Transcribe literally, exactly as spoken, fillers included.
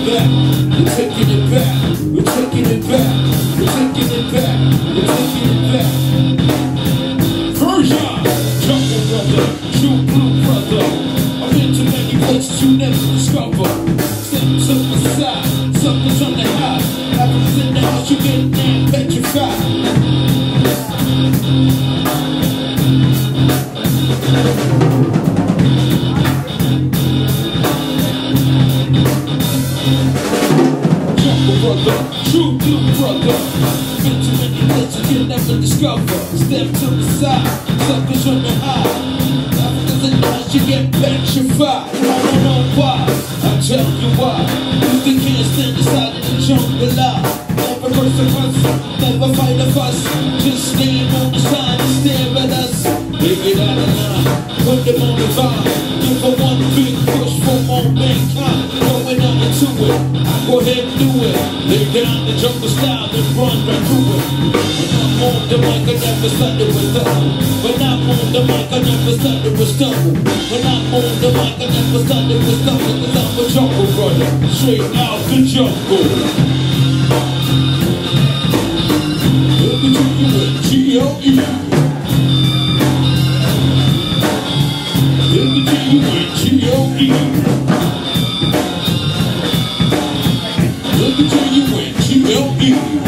back, we're taking it back, we're taking it back, we're taking it back, we're taking it back. Version, Jungle Brother, True Blue Brother. I've been to many places you never discover. Steps up the side, suckers on the high. Africans in the house, you get damn petrified. Brother, true blue brother. Been to many places you never discover. Step to the side, suckers on the high. Africans in the house, you get petrified. You don't know why, I'll tell you why. You think you can't stand inside of the jungle lie. Never curse a fuss, never fight a fuss. Just stand on the side and stare at us. They get out of line, put them on the vine. Give her one big push for more mankind. Going on into it, I go ahead and do it. Lay down the jungle style and run right through it. When I'm on the mic, I never started with double. When I'm on the mic, I never started with stumble. When I'm on the mic, I never started with stumble. Cause I'm a jungle brother, straight out the jungle. Looking to you with G O E. Looking to you with G O E. Looking to you with G O E.